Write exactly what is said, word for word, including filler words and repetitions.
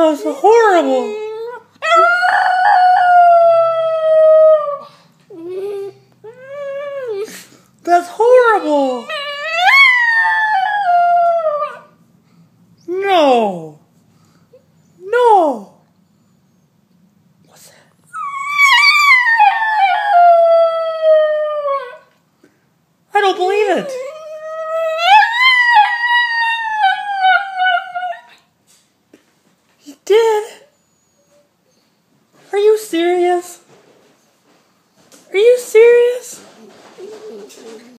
That's horrible. That's horrible. No. No. What's that? I don't believe it.